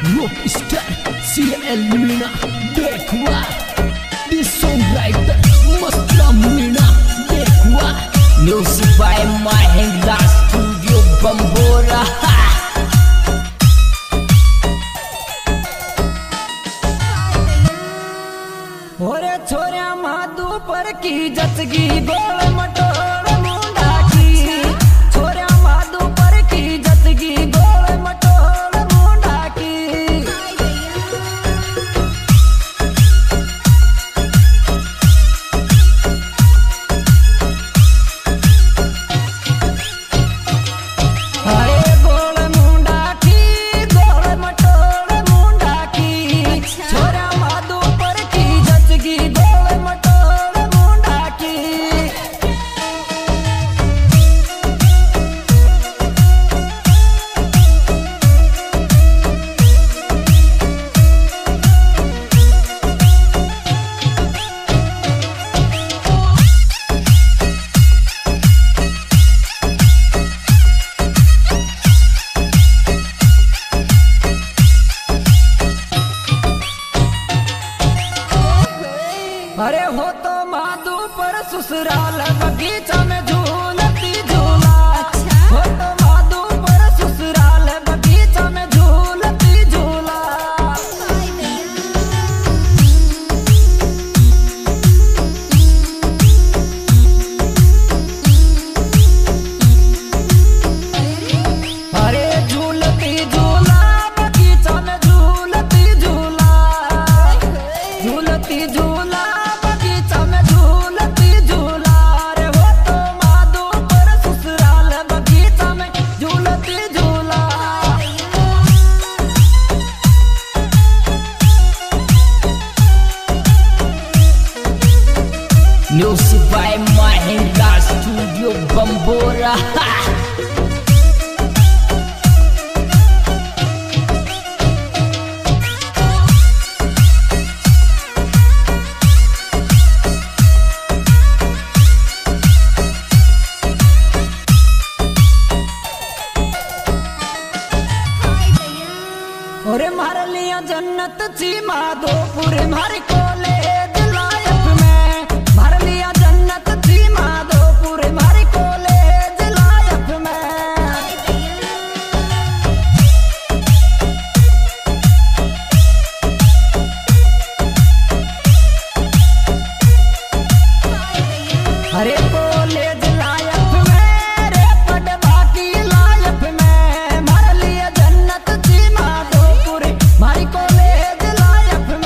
Rockstar CL Meena देखवा this songwriter Masta Meena देखवा music by Mahindra Studio Bambora ओरे छोरा माधु पर की जचगी गोल मटोल मुंडा की छोरा माधु पर की जचगी गोल मटोल मुंडा की अरे गोल मुंडा की गोल मटोल मुंडा की छोरा माधु पर की जचगी गोल मटोल मुंडा की अरे हो तो माधु पर ससुराल बगीचा में झूलती झूला हो तो माधु पर ससुराल बगीचा में झूलती झूला अरे झूलती झूला बगीचा में झूलती झूला झूलती झूला बगीचा में झूलती झूला रे हो तो माधु पर ससुराल बगीचा में झूलती झूला music by Mahindra Studio Bambora ओरे मार लिया जन्नत ची माधोपुर मारी कॉलेज लाइफ में मार लिया जन्नत ची माधोपुर मारी कॉलेज लाइफ में अरे कॉलेज लाइफ में रे पढ़वा की लाइफ में मार लिया जन्नत ची माधोपुर मारी कॉलेज लाइफ में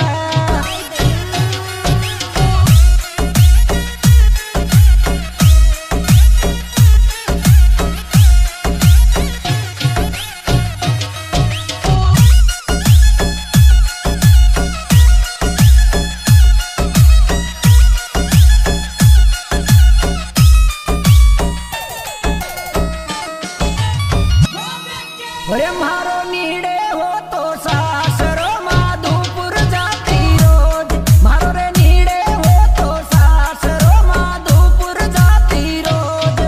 अरे मारो नीड़े हो तो सासरो माधोपुर जाती रोज मारो रे नीड़े हो तो सासरो माधोपुर जाती रोज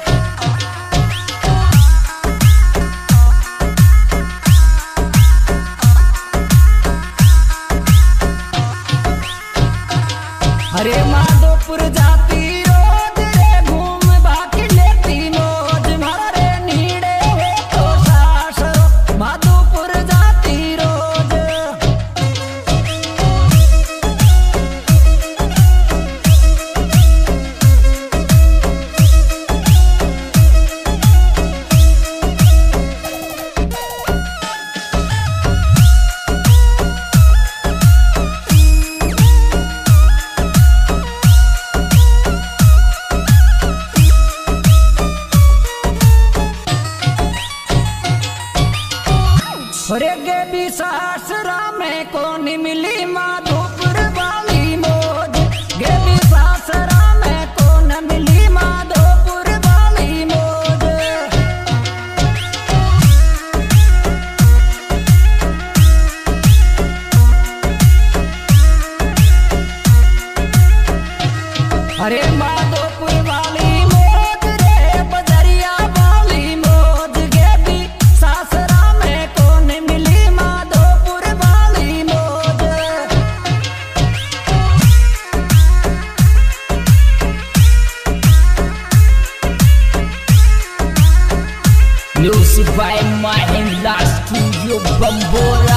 अरे माधोपुर जाती रोज रे घूम बाकी लेती मौज मारो रे नीड़े हो तो सासरो माधोपुर जाती रोज अरे गे भी सासरा में कौन मिली माधोपुर वाली मौज गे भी सासरा में कौन मिली माधोपुर वाली मौज अरे माधोपुर वाली मौज रे बजरिया वाली मौज गे भी सासरा में कौन मिली माधोपुर स्टूडियो बम्बोरा।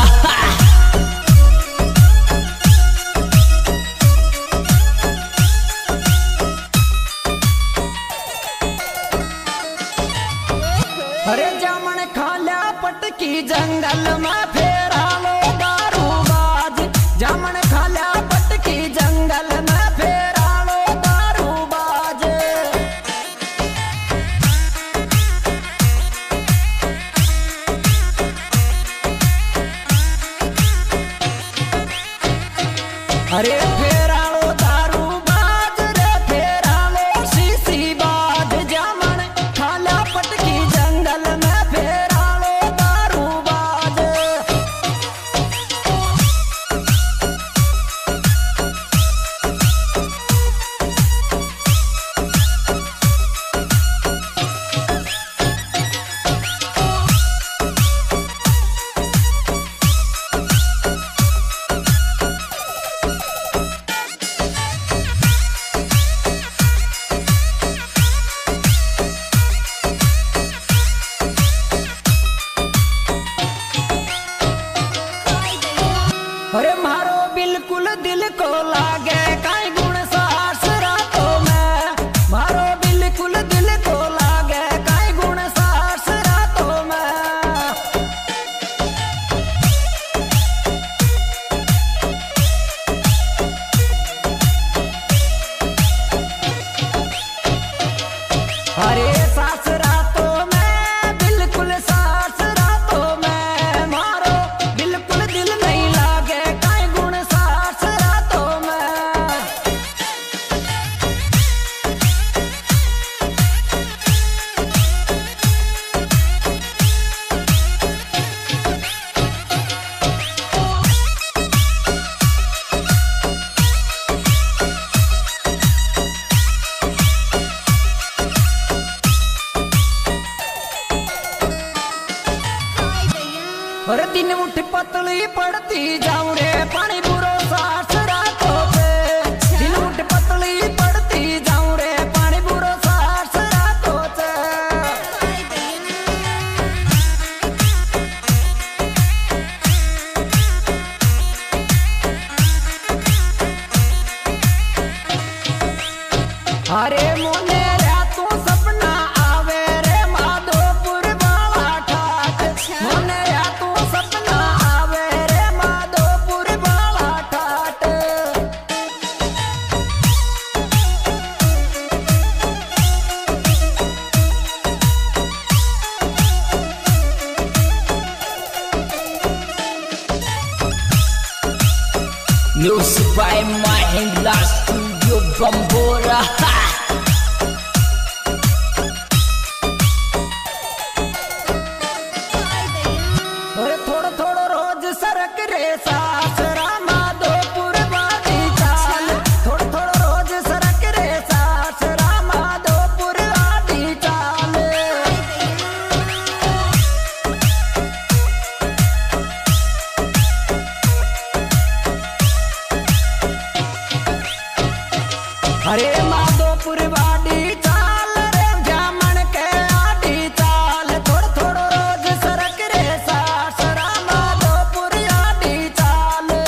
अरे जामन खाल्या पटकी जंगल में फेरा लो दारूबाज, जामन खाल्या पटकी जंगल में फेरा लो दारूबाज। अरे फेरा लो दारूबाज रे फेरा लो शीशीबाज, जामन खाल्या पटकी जंगल में फेरा लो दारूबाज। अरे मारो बिल्कुल दिल को लागे काई गुण सास रातों में, मारो बिल्कुल दिल को लागे काई गुण सास रातों में। अरे सास रातों में बिल्कुल सास रातों में, मारो बिल्कुल दिल नहीं लागे काई गुण सास रातों में। और दिन उठ पतली पड़ती जाऊं रे पानी बुरो सास रातों पे, दिन उठ पतली पड़ती जाऊं रे पानी बुरो सास रातों पे। अरे मोने रा तू सपना आवे रे माधोपुर वाला ठाट, मोने रा तू सपना आवे रे माधोपुर वाला ठाट। Music by Mahindra Studio Bambora। और थोड़ा थोड़ा रोज सरक रे सास रामा दोपुर वाली चाल, थोड़ा थोड़ा रोज सरक रे सास रामा दोपुर वाली चाल। अरे माधोपुर वाली चाल रे जामन के आडी चाल, थोड़ा थोड़ा रोज सरक रे सास रामा दोपुर आडी चाल।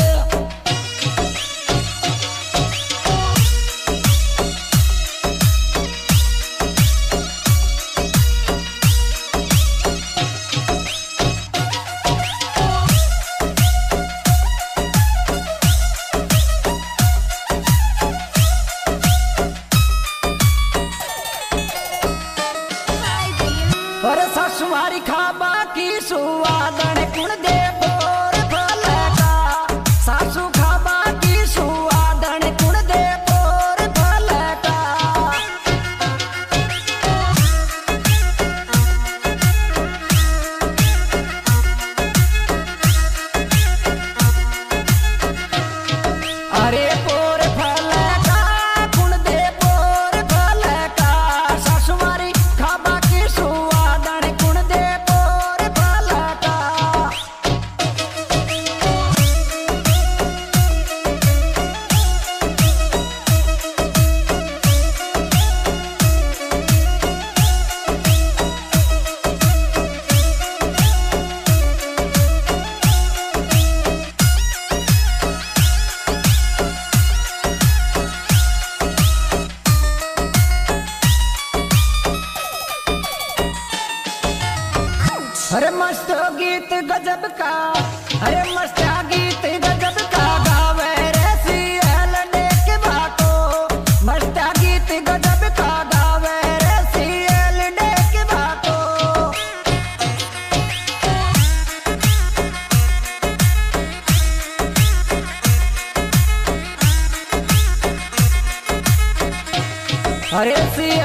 अरे मस्त गीत गजब का गावे रे सीएल के बातो मस्त गीत गजब का गावे रे सीएल के बातो अरे